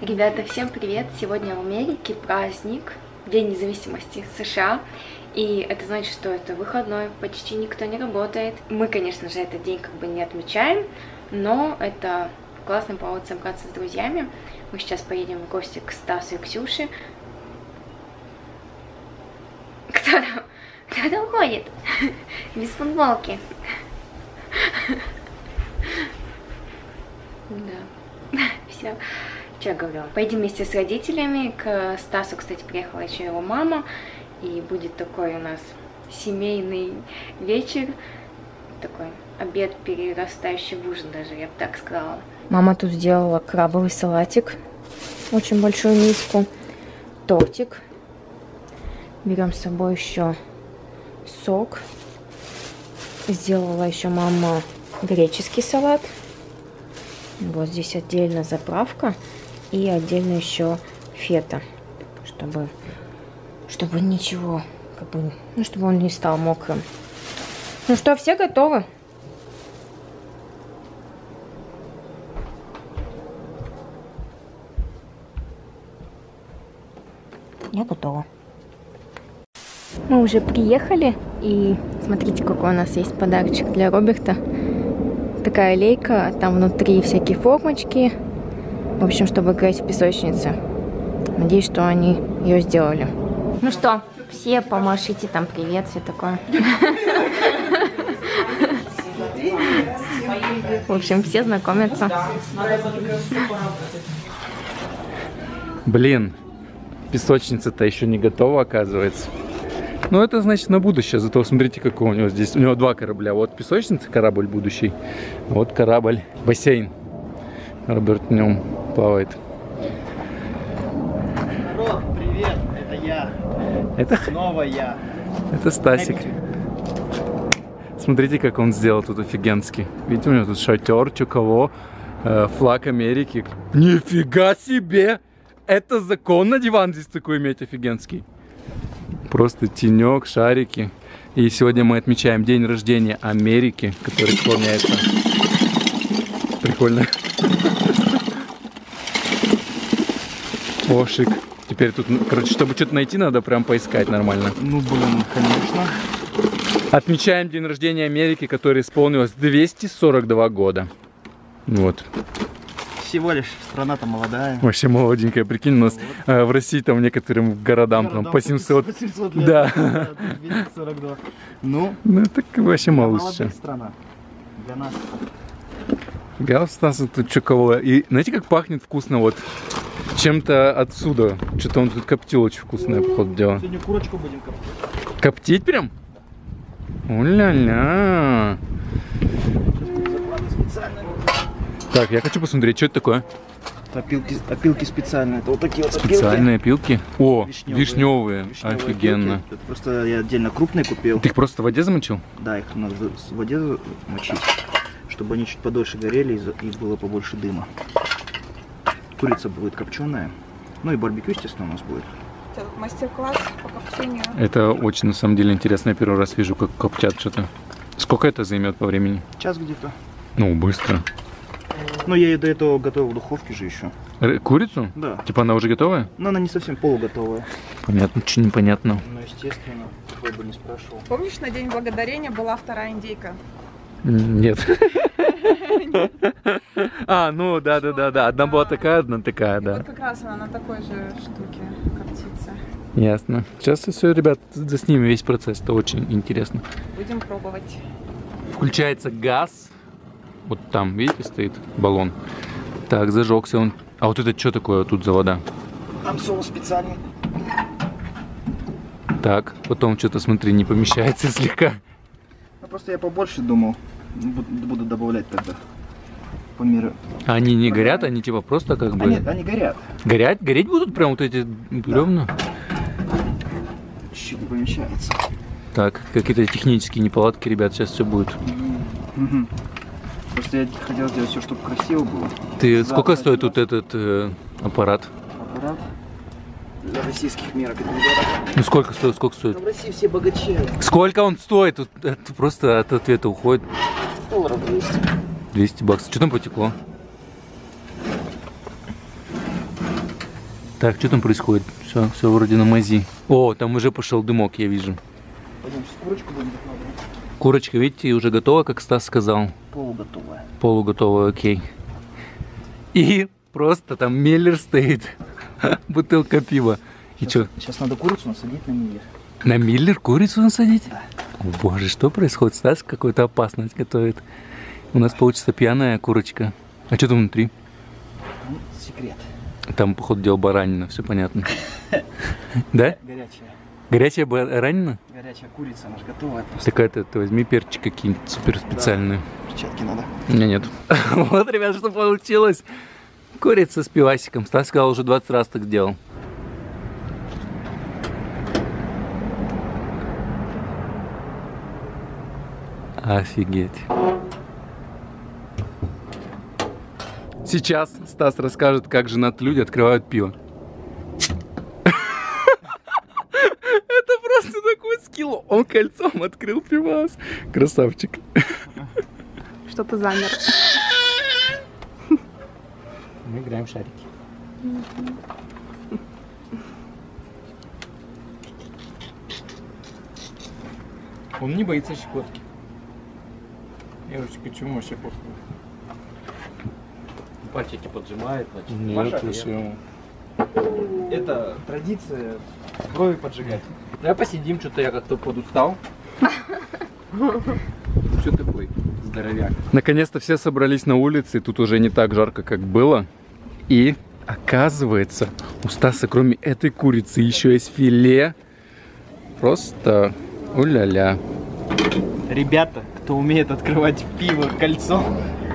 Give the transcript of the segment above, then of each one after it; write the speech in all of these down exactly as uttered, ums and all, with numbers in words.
Ребята, всем привет! Сегодня в Америке праздник, День независимости США. И это значит, что это выходной, почти никто не работает. Мы, конечно же, этот день как бы не отмечаем, но это классный повод собраться с друзьями. Мы сейчас поедем в гости к Стасу и Ксюше. Кто там? Кто там ходит? Без футболки. Да. Все. Что я говорю? Поедем вместе с родителями. К Стасу, кстати, приехала еще его мама. И будет такой у нас семейный вечер. Такой обед, перерастающий в ужин даже, я бы так сказала. Мама тут сделала крабовый салатик. Очень большую миску. Тортик. Берем с собой еще сок. Сделала еще мама греческий салат. Вот здесь отдельно заправка. И отдельно еще фета. Чтобы, чтобы ничего, как бы, ну, чтобы он не стал мокрым. Ну что, все готовы? Я готова. Мы уже приехали, и смотрите, какой у нас есть подарочек для Роберта. Такая лейка, там внутри всякие формочки. В общем, чтобы играть в песочнице. Надеюсь, что они ее сделали. Ну что, все помашите там привет, все такое. В общем, все знакомятся. Блин, песочница-то еще не готова, оказывается. Но это значит на будущее. Зато смотрите, какой у него здесь. У него два корабля. Вот песочница, корабль будущий. Вот корабль, бассейн. Роберт в нем плавает. Народ, привет, это я. Это снова я. Это Стасик. Смотрите, как он сделал тут офигенский. Видите, у него тут шатер, чуково, э, флаг Америки. Нифига себе! Это законно диван здесь такой иметь офигенский. Просто тенек, шарики. И сегодня мы отмечаем день рождения Америки, который исполняется. Прикольно. О, шик. Теперь тут, короче, чтобы что-то найти, надо прям поискать нормально. Ну, блин, конечно. Отмечаем день рождения Америки, который исполнилось двести сорок два года. Вот. Всего лишь страна-то молодая. Вообще молоденькая, прикинь, у нас вот. э, в России там некоторым городам, городам там, по семьсот. По семьсот лет. Да. двести сорок два. Ну, ну так вообще малыша. Страна. Для нас. Фига, Стаса тут чуково. И знаете, как пахнет вкусно вот чем-то отсюда. Что-то он тут коптил очень вкусное, походу, дело. Сегодня курочку будем коптить. Коптить прям? О-ля-ля. Так, я хочу посмотреть, что это такое. Опилки, опилки специальные. Это вот такие вот специальные опилки. опилки? О, вишневые. Вишневые. Вишневые Офигенно. Опилки. Это просто я отдельно крупные купил. Ты их просто в воде замочил? Да, их надо в воде мочить, чтобы они чуть подольше горели и было побольше дыма. Курица будет копченая. Ну и барбекю, естественно, у нас будет. Это мастер-класс по копчению. Это очень, на самом деле, интересно. Я первый раз вижу, как коптят что-то. Сколько это займет по времени? Час где-то. Ну, быстро. Ну, я ее до этого готовил в духовке же еще. Курицу? Да. Типа она уже готовая? Но она не совсем полуготовая. Понятно, что непонятно. Ну, естественно, кто бы не спрашивал. Помнишь, на День Благодарения была вторая индейка? Нет. А, ну да, да, да, да. Одна была такая, одна такая, да. Вот как раз она на такой же штуке коптится. Ясно. Сейчас все, ребят, заснимем весь процесс. Это очень интересно. Будем пробовать. Включается газ. Вот там, видите, стоит баллон. Так, зажегся он. А вот это что такое тут за вода? Там соус специальный. Так, потом что-то, смотри, не помещается слегка. Ну, просто я побольше думал. Буду добавлять тогда. По мере. Они не горят, они типа просто как бы... Они, они горят. Горят? Гореть будут прям вот эти бревна? Да. Чуть-чуть не помещается. Так, какие-то технические неполадки, ребят, сейчас все будет. Угу. Просто я хотел сделать все, чтобы красиво было. Ты Завтра сколько стоит делать. тут этот э, аппарат? Аппарат? Для российских мерок это недорого. Ну сколько стоит, сколько стоит? Но в России все богачи. Сколько он стоит? Тут это просто от ответа уходит. Долларов двести. двести баксов. Что там потекло? Так, что там происходит? Все, все вроде на мази. О, там уже пошел дымок, я вижу. Пойдем сейчас курочку будем докладывать. Курочка, видите, уже готова, как Стас сказал. Полуготовая. Полуготовая, окей. И просто там Миллер стоит. Бутылка пива. И что? Сейчас надо курицу насадить на Миллер. На Миллер курицу насадить? Да. О, боже, что происходит? Стас какую-то опасность готовит. У нас получится пьяная курочка. А что там внутри? Там секрет. Там, походу, дело баранина, все понятно. Да? Горячая. Горячая баранина? Горячая курица, она же готовая. Такая-то, ты возьми перчик какие-нибудь супер специальные. Перчатки надо. У меня нет. Вот, ребят, что получилось. Курица с пивасиком. Стас сказал, уже двадцать раз так сделал. Офигеть. Сейчас Стас расскажет, как женатые люди открывают пиво. Это просто такой скилл. Он кольцом открыл пивас. Красавчик. Что-то замер. Мы играем в шарики. Он не боится щекотки. Девочка, чему вообще похуй? Пальчики поджимает, значит. Нет, вообще. Это традиция крови поджигать. Давай посидим, что-то я как-то подустал. Что такой здоровяк? Наконец-то все собрались на улице, и тут уже не так жарко, как было. И оказывается, у Стаса кроме этой курицы еще есть филе. Просто уля-ля. Ребята, кто умеет открывать пиво кольцом,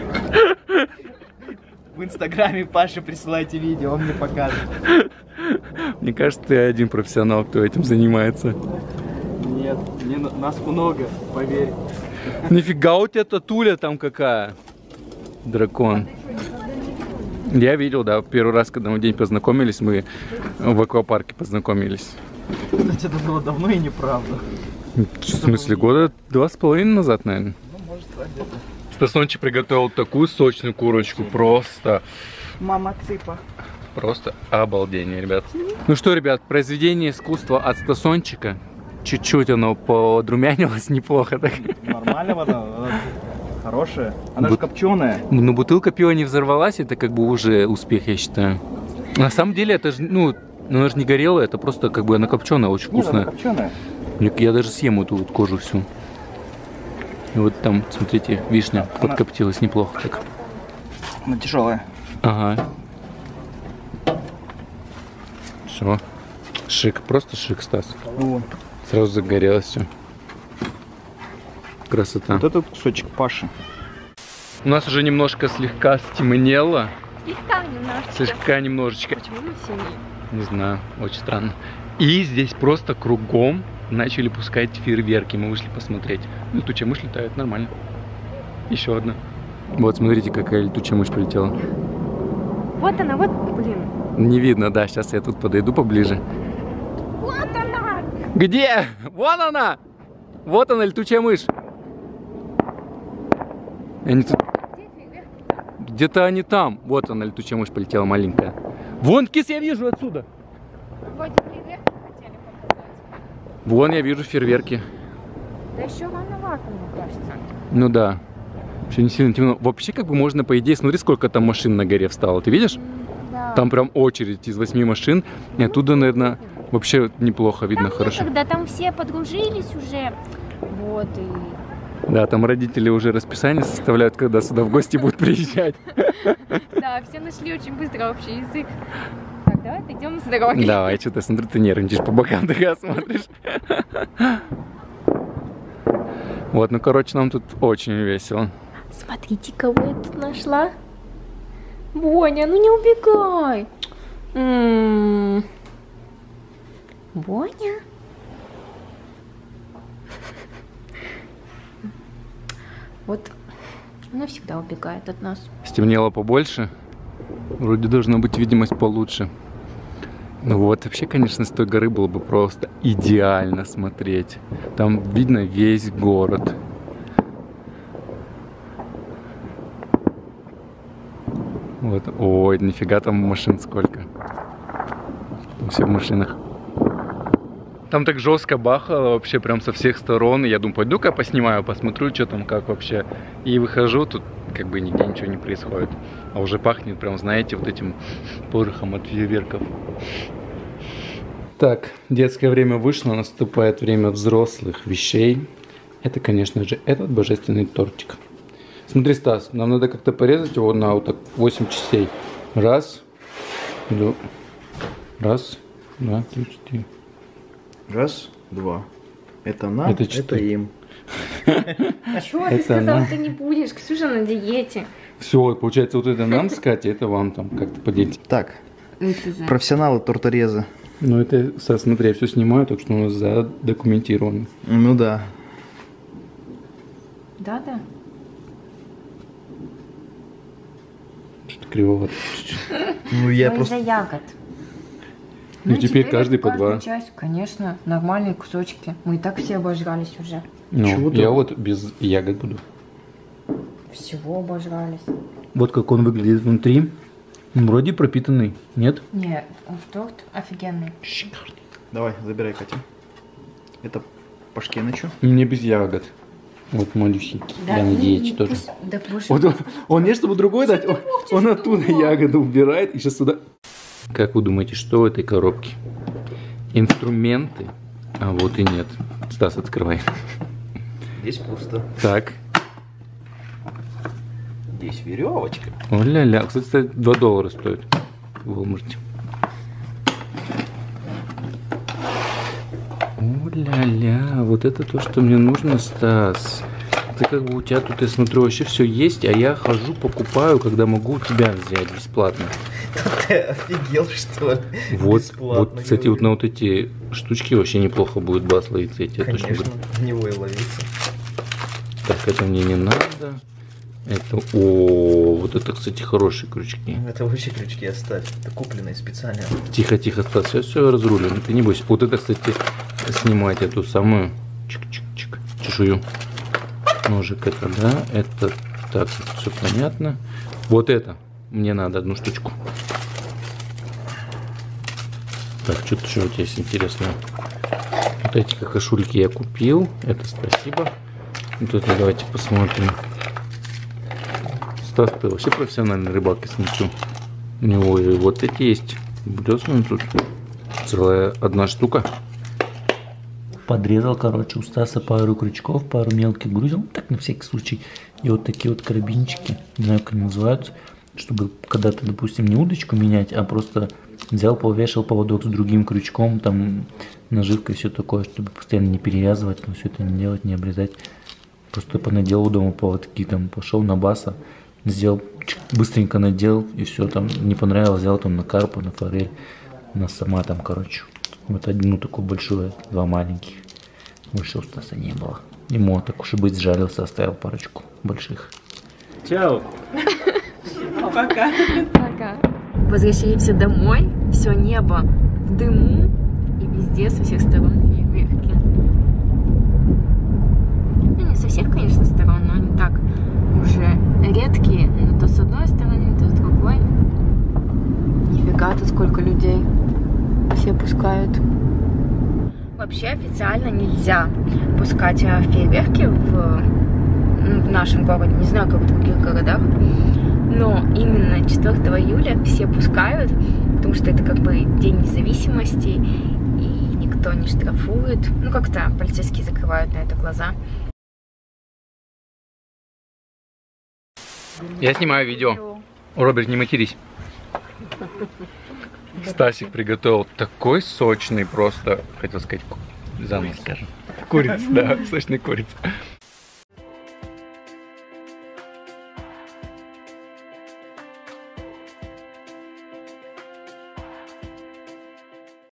в инстаграме Паше присылайте видео, он мне покажет. Мне кажется, ты один профессионал, кто этим занимается. Нет, мне, нас много, поверь. Нифига у тебя татуля там какая. Дракон. Я видел, да, первый раз, когда мы в день познакомились, мы в аквапарке познакомились. Кстати, это было давно и неправда. В смысле, года два с половиной назад, наверное. Ну, может, так где-то. Стасончик приготовил такую сочную курочку, просто, Мама цыпа. просто обалдение, ребят. Ну что, ребят, произведение искусства от Стасончика. Чуть-чуть оно подрумянилось, неплохо так. Нормально вода, она хорошая. Она Бут- же копченая. Но бутылка пива не взорвалась, это как бы уже успех, я считаю. На самом деле, это же, ну, ну, она же не горелая, это просто как бы она копченая, очень Нет, она вкусная. копченая. Я, я даже съем эту вот кожу всю. И вот там, смотрите, вишня Она- подкоптилась неплохо так. Она тяжелая. Ага. Все. Шик, просто шик, Стас. Вон. Сразу загорелось все. Красота. Вот этот кусочек Паши. У нас уже немножко слегка стемнело. Слегка немножечко. Слегка немножечко. Почему мы синие? Не знаю, очень странно. И здесь просто кругом начали пускать фейерверки. Мы вышли посмотреть. Летучая мышь летает, нормально. Еще одна. Вот, смотрите, какая летучая мышь прилетела. Вот она, вот, блин. Не видно, да, сейчас я тут подойду поближе. Вот она! Где? Вон она! Вот она, летучая мышь. Они тут... Где-то они там. Вот она, летучая мышь полетела маленькая. Вон, кис, я вижу отсюда. Вроде фейерверки хотели показать. Вон я вижу фейерверки. Да еще рановато, мне кажется. Ну да. Вообще не сильно темно. Вообще, как бы можно, по идее, смотри, сколько там машин на горе встало. Ты видишь? Да. Там прям очередь из восьми машин. И оттуда, наверное, вообще неплохо видно, там хорошо. Когда там все подружились уже. Вот и... Да, там родители уже расписание составляют, когда сюда в гости будут приезжать. Да, все нашли очень быстро общий язык. Так, давай отойдем с дороги. Давай, что-то, смотрю, ты нервничаешь, по бокам такая смотришь. Вот, ну, короче, нам тут очень весело. Смотрите, кого я тут нашла. Боня, ну не убегай. М-м-м. Боня? Вот она всегда убегает от нас. Стемнело побольше. Вроде должна быть видимость получше. Ну вот, вообще, конечно, с той горы было бы просто идеально смотреть. Там видно весь город. Вот, ой, нифига там машин сколько. Все в машинах. Там так жестко бахало вообще прям со всех сторон. Я думаю, пойду-ка поснимаю, посмотрю, что там, как вообще. И выхожу, тут как бы нигде ничего не происходит. А уже пахнет прям, знаете, вот этим порохом от фейерверков. Так, детское время вышло, наступает время взрослых вещей. Это, конечно же, этот божественный тортик. Смотри, Стас, нам надо как-то порезать его на вот так восемь частей. Раз, два, раз, два, три, четыре. Раз, два. Это нам, Это это, четыре. им. Чего ты Это сказал, она. ты не будешь? Ксюша на диете. Все, получается, вот это нам с Катей, это вам там как-то поделить. Так, Это же. профессионалы тортореза. Ну это, Стас, смотри, я все снимаю, так что у нас задокументировано. Ну да. Да, да. Что-то кривовато. Ну я Ну, просто... из-за ягод. Ну, теперь каждый по каждую два. часть, конечно, нормальные кусочки. Мы и так все обожрались уже. Ну, Чего ты? я вот без ягод буду. Всего обожрались. Вот как он выглядит внутри. Вроде пропитанный, нет? Не, торт офигенный. Шикарный. Давай, забирай, Катя. Это по Шкенычу. Мне без ягод. Вот малюсенький. Я на диете тоже. пусть- Да пусть- Вот он, он не чтобы другой дать, он, он оттуда ягоды убирает и сейчас сюда. Как вы думаете, что в этой коробке? Инструменты? А вот и нет. Стас, открывай. Здесь пусто. Так. Здесь веревочка. О-ля-ля. Кстати, два доллара стоит в Walmart. О-ля-ля. Вот это то, что мне нужно, Стас. Ты как бы у тебя тут, я смотрю, вообще все есть, а я хожу, покупаю, когда могу у тебя взять бесплатно. Ты офигел, что ли? Вот, Бесплатно, вот, кстати, говорю. вот на вот эти штучки вообще неплохо будет бас ловиться, я тебе точно Конечно, говорю. в него и ловиться. Так, это мне не надо. Это, о, вот это, кстати, хорошие крючки. Это вообще крючки оставь. Это купленные специально. Тихо, тихо, Стас, сейчас все разрулю, ну ты не бойся. Вот это, кстати, снимать эту самую чик-чик-чик чешую. Ножик это, да, это, так, все понятно. Вот это мне надо одну штучку. Так, что-то что у тебя есть интересное. Вот эти какашульки я купил, это спасибо. Вот это давайте посмотрим. Стас, ты вообще профессиональный рыбак, я смотрю. У него и вот эти есть. Блесны тут. Целая одна штука. Подрезал, короче, у Стаса пару крючков, пару мелких грузил. Так, на всякий случай. И вот такие вот карабинчики. Не знаю, как они называются. Чтобы когда-то, допустим, не удочку менять, а просто взял, повешал поводок с другим крючком, там наживкой, все такое, чтобы постоянно не перевязывать, но все это не делать, не обрезать. Просто понаделал дома поводки, там пошел на баса, сделал, чик, быстренько надел, и все, там не понравилось, взял там на карпа, на форель, на сама там, короче. Вот одну такую большую, два маленьких. Больше у Стаса не было. Ему, так уж и быть, сжалился, оставил парочку больших. Чао! Пока. Пока. Возвращаемся домой. Все небо в дыму. И везде со всех сторон фейерверки. Ну, не со всех, конечно, сторон, но они так уже редкие. Но то с одной стороны, то с другой. Нифига тут сколько людей. Все пускают. Вообще официально нельзя пускать фейерверки в, ну, в нашем городе. Не знаю, как в других городах. Но именно четвёртого июля все пускают, потому что это как бы День независимости, и никто не штрафует. Ну, как-то полицейские закрывают на это глаза. Я снимаю видео. Роберт, не матерись. Стасик приготовил такой сочный просто, хотел сказать, заново скажем. Курица, да, сочная курица.